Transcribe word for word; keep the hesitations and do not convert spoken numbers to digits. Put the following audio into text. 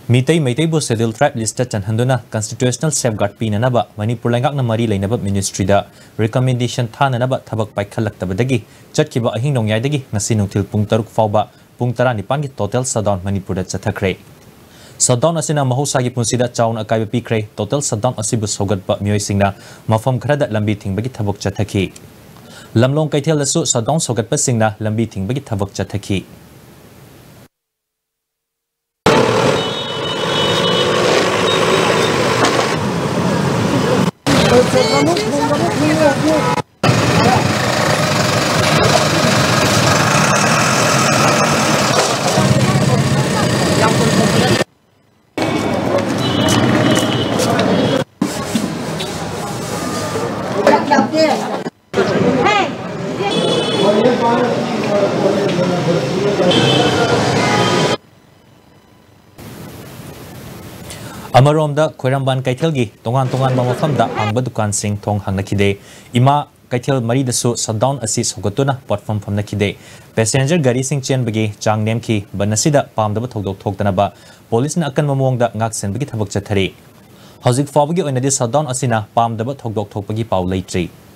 Meetei Meiteibu Scheduled Tribe listta chanhannaba constitutional safeguard pinanaba Manipur lengakna mari leinaba ministry da recommendation thananaba thabak paikhalaktabadagi chatkiba ahing nongyaidagi ngasi nungthil pung taruk fawba pung taranipan gi total shutdown Manipur da chatthakre shutdown asina mahousagi punsida chaona akaiba pire total shutdown asibu sogatba mioisingna mafam kharada lambi thingbagi thabak chathaki lamlong kaithel lasu shutdown sogatpa singna lambi thingbagi thabak chathaki Amaromda Khoiramban Kaithelgi tongan tongan mamafamda angba dukan sing thong hangnakide ima kaithel mari dasu shutdown asi sogatuna platform famnakide passenger gari sing chen bagi chang nemki banasida pamdaba thodok thoktanaba police na akan mamongda ngak sen bagi thabak chathari hojik fawgi oinadi shutdown asina pamdaba thodok thokpagi paw leitri